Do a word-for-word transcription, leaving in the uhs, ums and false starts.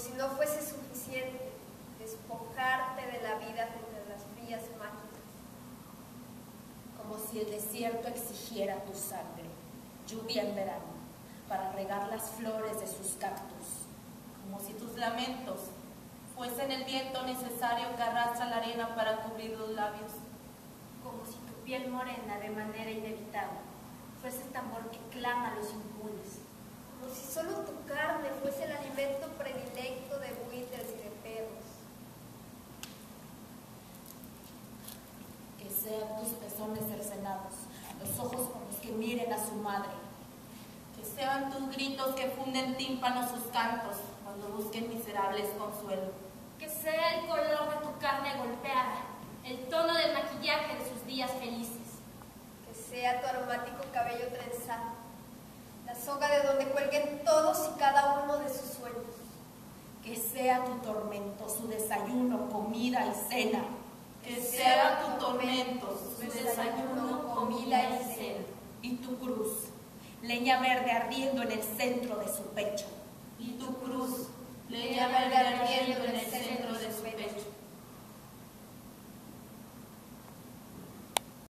si no fuese suficiente despojarte de la vida frente a las frías máquinas. Como si el desierto exigiera tu sangre, lluvia en verano, para regar las flores de sus cactus. Como si tus lamentos fuesen el viento necesario que arrastra la arena para cubrir los labios. Como si tu piel morena de manera inevitable fuese el tambor que clama a los impunes. Como si solo tu carne fuese el alimento predilecto de buitres y de perros. Que sean tus pezones cercenados, los ojos con los que miren a su madre. Que sean tus gritos que funden tímpanos sus cantos cuando busquen miserables consuelo. Que sea el color de tu carne golpeada, el tono del maquillaje de sus días felices. Que sea tu aromático cabello trenzado, la soga de donde cuelguen todos y cada uno de sus sueños. Que sea tu tormento, su desayuno, comida y cena. Que sea tu tormento, su desayuno, comida y cena. Y tu cruz, leña verde ardiendo en el centro de su pecho. Y tu cruz, leña verde